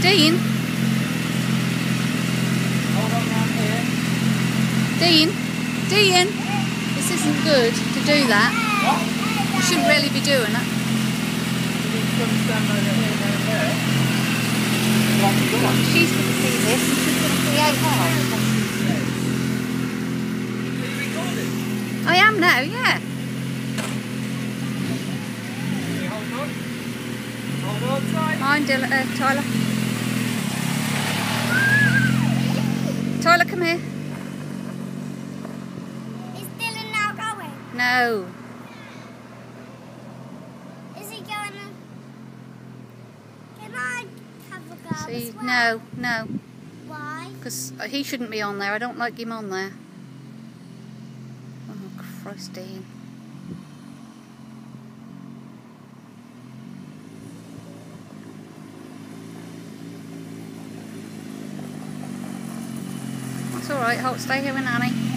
Dean? Hold on round here. Dean? Dean? This isn't good to do that. What? You shouldn't really be doing it. You've got to stand over here down there. She's going to see this and she's going to create hell. Are you recording? I am now, yeah. Hold on. Hold on tight. Mind, Tyler. Tyler, come here. Is Dylan now going? No. Is he going? Can I have a go See, as well? no, no. Why? Because he shouldn't be on there. I don't like him on there. Oh, Christ, Dean. It's alright, stay here with Nanny.